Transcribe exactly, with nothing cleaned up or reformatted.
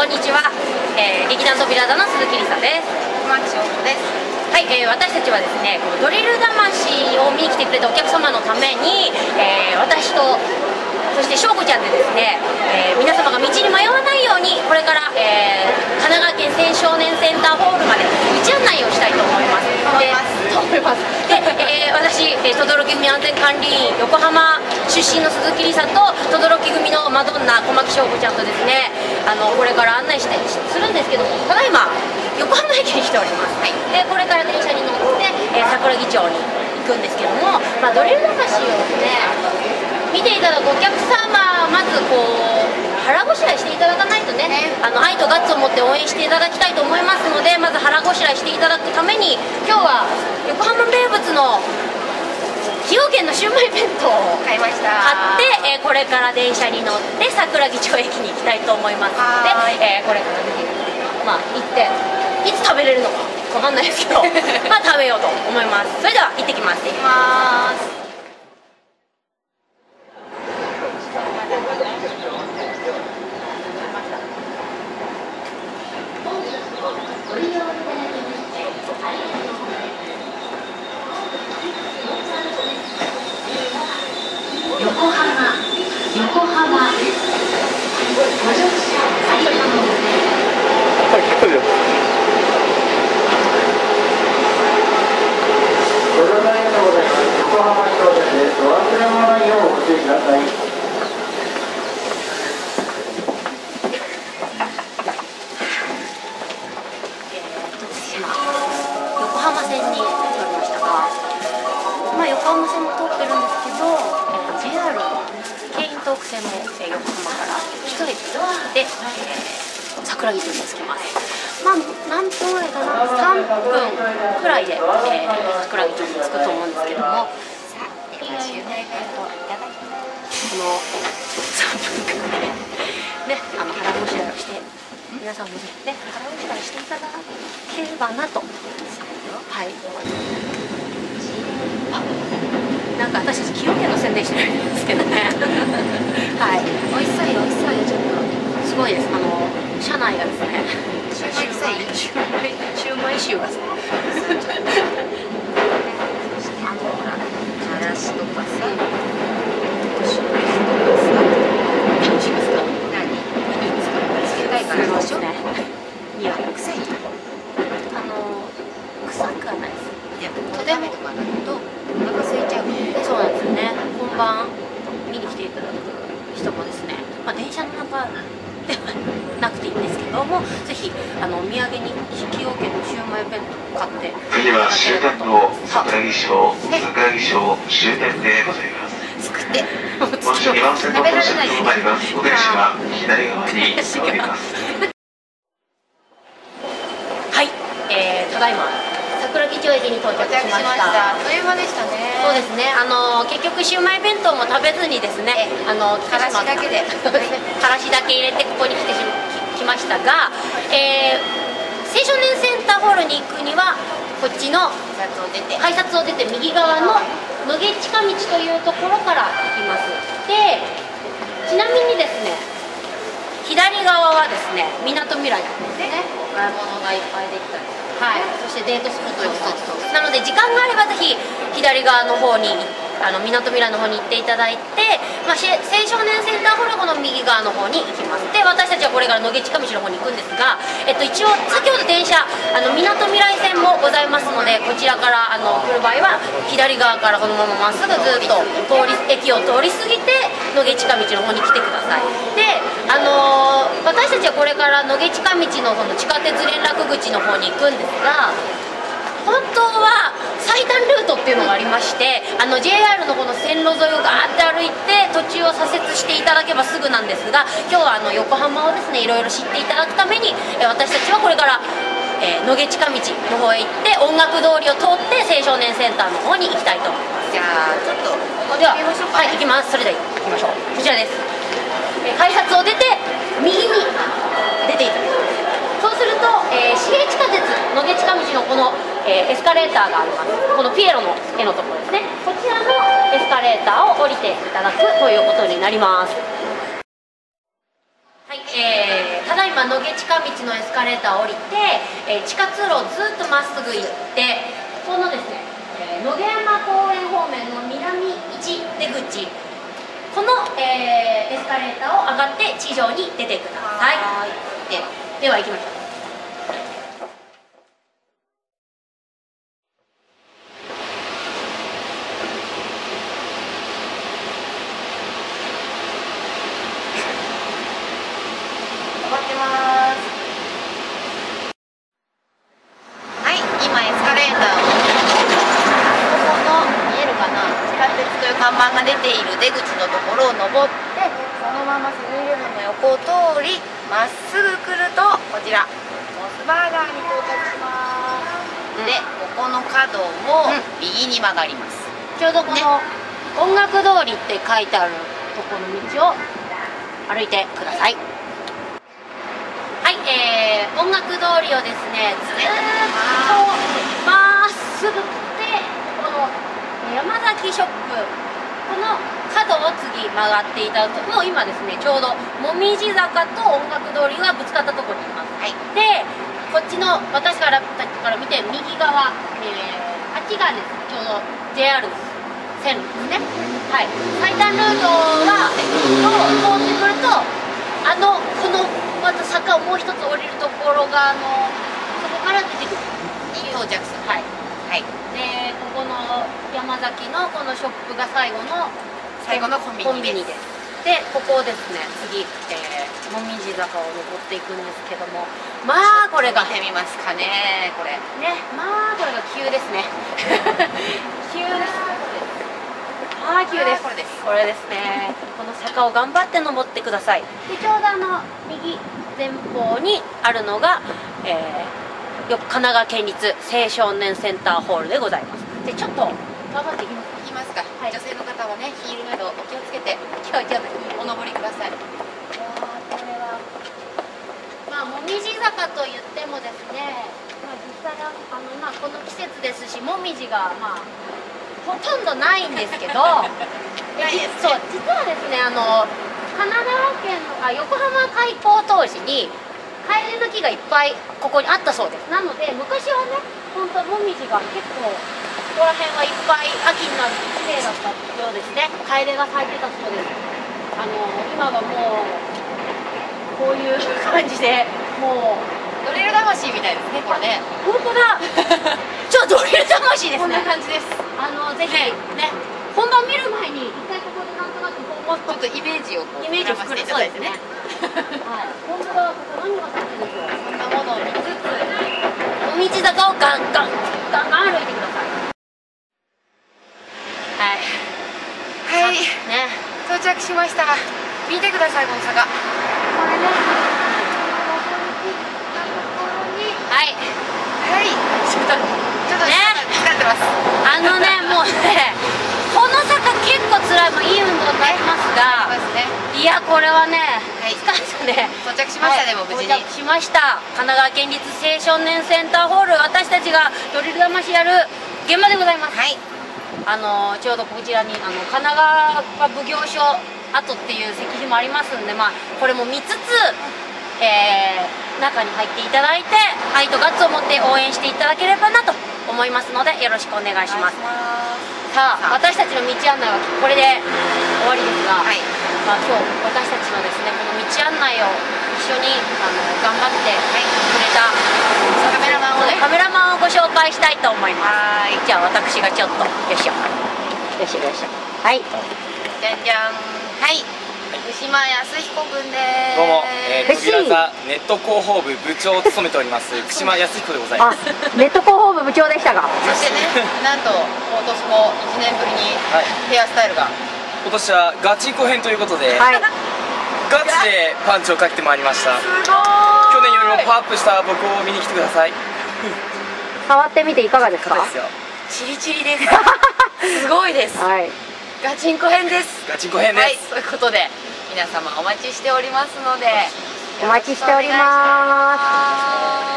んにちは、えー、劇団扉座の鈴木梨沙です。 熊木翔子です。 はい、えー、私たちはですね、このドリル魂を見に来てくれたお客様のために、えー、私とそして翔子ちゃんでですね、えー、皆様が道に迷わないようにこれから、えー、神奈川県青少年センターホールまで道案内をしたいと思います。でと思いますで、えー、私、えー、等々力組安全管理員横浜出身の鈴木梨沙と等々力組のマドンナ小牧翔子ちゃんとですね、あのこれから案内したりするんですけども、ただいま横浜駅に来ております。はい、でこれから電車に乗って、えー、桜木町に行くんですけども、まあ、ドリル魂をですね見ていただくお客様、まずこう腹ごしらえしていただかないとね、あの愛とガッツを持って応援していただきたいと思いますので、まず腹ごしらえしていただくために今日は横浜名物の崎陽軒のシウマイ弁当を買いました買って、えー、これから電車に乗って桜木町駅に行きたいと思いますので、えー、これから見てまあ行っていつ食べれるのかわかんないですけどまあ食べようと思います。それでは行ってきます。行ってきます。 横浜、横浜、ご乗車ありがとうございます。 ご乗車ありがとうございます。横浜商店です。お忘れ物ないようご注意ください。 横浜線に乗りましたが、まあ横浜線も通ってるんですけど、ジェイアール の京浜東北線も、えー、横浜から一駅で、えー、桜木町に着きます。まあ何分ぐらいかな、さんぷんくらいで、えー、桜木町に着くと思うんですけども、さあ、えー、シウマイ弁当いただきます。このさんぷんくらいね、あの腹ごしらえをして皆さんもね、腹ごしらえしていただければなと。はい。あ、なんか私たち崎陽軒の宣伝してるんですけどねはい、美味しそうよ、美味しそうよ、ちょっとすごいです。あの車内がですね、シューマイシューマイシューマイ臭がするあのほら、からしとかさ、しょうゆとかさ、 楽しいですか？ 何？いいですか？つけたいからでしょ？ いや、 臭い？ あの臭くはないです。 いや、とてもとかなるとお腹空いちゃう。 そうなんですよね。本番見に来ていただく人もですね、まあ、電車の中ではなくていいんですけども、ぜひあのお土産に崎陽軒のシウマイ弁当買って次は終点の桜木町桜木町終点でございます。 作って本日にばん線の到着となります。お電車は左側におります。 はい、えー、ただいま桜木町駅に到着しました。 あっという間でしたね。 そうですね。あの結局シウマイ弁当も食べずにですね、あのからしだけでからしだけ入れてここに来てし来ましたが、えー、青少年センターホールに行くにはこっちの改札を出て改札を出て右側の野毛近道というところから行きます。で、ちなみにですね、左側はですね、みなとみらいなんですね。買い物がいっぱいできたり、はい、そしてデートスポットです。なので時間があればぜひ左側の方にあのみなとみらいの方に行っていただいて、まあ、青少年センターホールの右側の方に行きます。で、私たちはこれから野毛近道の方に行くんですが、えっと、一応先ほど電車あのみなとみらい線もございますので、こちらからあの来る場合は左側からこのまままっすぐずっと通り駅を通り過ぎて野毛近道の方に来てください。で、あのー、私たちはこれから野毛近道のその地下鉄連絡口の方に行くんですが、本当は最短ルートっていうのがありまして、あの ジェイアール のこの線路沿いをガーって歩いて途中を左折していただけばすぐなんですが、今日はあの横浜をですねいろいろ知っていただくために、え私たちはこれから、えー、野毛近道の方へ行って音楽通りを通って青少年センターの方に行きたいと思います。 じゃあちょっとでは、 行きましょうか、ね、 はい、行きます。それでは行きましょう。こちらです。えー、改札を出て右に出ていただきます。そうすると、えー、市営地下鉄野毛近道のこの、えー、エスカレーターがあります。このピエロの絵のところですね。こちらのエスカレーターを降りていただくということになります。はい、えー、ただい今野毛近道のエスカレーターを降りて、えー地下通路をずっとまっすぐ行って、このですね、えー野毛山公園方面の南いち出口、この、えーエスカレーターを上がって地上に出てください。 はい。で、 では行きましょう。 上がってます。はい、今エスカレーターをここの見えるかな、地下鉄という看板が出ている出口のところを登って、そのままセブンイレブンの横を通り、まっすぐ来るとこちらモスバーガーに到達します。で、ここの角を右に曲がります。 ちょうどこの音楽通りって書いてあるところの道を歩いてください。はい、えー、音楽通りをですね、ずーっとまっすぐ来て、この山崎ショップ、この角を次曲がっていただくと、もう今ですね、ちょうどもみじ坂と音楽通りがぶつかったところにいます。 はい。 で、こっちの私からから見て右側、えー、あっちがですね、ちょうど ジェイアール 線路ですね。はい。最短ルートはを通ってくると、あのこのまた坂をもう一つ降りるところが、あのそこから出てくるに到着する。 はい。 はい。 で、ここの山崎のこのショップが最後の最後のコンビニです。 です。で、ここをですね、次、えー、もみじ坂を登っていくんですけども、まあこれが見てみますかね、これ。 ね、まあこれが急ですね。急です。あー急です。 これです。 これですね。この坂を頑張って登ってください。で、ちょうどあの右前方にあるのが、えー、よ神奈川県立青少年センターホールでございます。で、ちょっと頑張っていきます。 行きますか。 はい女性の方はね、ヒールなどお気をつけて今日ちょっとお登りください。 わーこれはまあもみじ坂と言ってもですね、まあ、実際あの、まあ、この季節ですし、もみじがまあほとんどないんですけどないですねそう実はですね、あの神奈川県のあ横浜開港当時にカエデの木がいっぱいここにあったそうです。なので昔はね、本当もみじが結構ここら辺はいっぱい秋になると綺麗だったようですね。カエデが咲いてたそうです。あの今はもうこういう感じで、もうドリル魂みたいですね、これね。 本当だちょっとドリル魂ですね。 こんな感じです。 あのぜひね、本番見る前に一回ここでなんとなくこうもうちょっとイメージをこうイメージを作る。 膨らませていただいてね。 はい、本当だ、ここ何が咲いてるんでしょう。 そんなものを見つつ、 道坂をガンガンガンガン歩いてください。はい。 はい、 ね。 到着しました。見てください、この坂。 これね。はい。 はい。ちょっと、ちょっと、 ね疲れてます。 あのね、もうね、この坂結構辛い、もういい運動になりますが、 ますね。 いやこれはね、 はい疲れたね。 到着しましたね、もう無事に。 到着しました。神奈川県立青少年センターホール、私たちがドリル魂やる現場でございます。 はい。 あのちょうどこちらにあの神奈川奉行所跡っていう石碑もありますんで、まあこれも見つつ、えー、中に入っていただいて、愛とガッツを持って応援していただければなと思いますので、よろしくお願いします。さあ、私たちの道案内はこれで終わりですが、 はい。 まあ、今日私たちのですねこの道案内を一緒にあの頑張ってくれた、 カメラマンをね。 カメラマンをご紹介したいと思います。 はーい。 じゃあ私がちょっとよいしょよいしょよいしょ、はいじゃんじゃん。はい。牛間康彦くんです。 どうも、えー、 嬉しい扉座ネット広報部部長を務めております福島康彦でございあます。 ネット広報部部長でしたが、 そしてね、なんと今年もいちねんぶりにはい、 ヘアスタイルが。 今年はガチンコ編ということで、 はいガチでパンチをかけてまいりました。 すごーい。 去年よりもパワーアップした僕を見に来てください。 触ってみていかがですか？ 方ですよ。 チリチリです。すごいです。 はいガチンコ編です。 ガチンコ編ではい、 す。 ということで皆様お待ちしておりますので、 お待ちしております。 よろしくお願いします。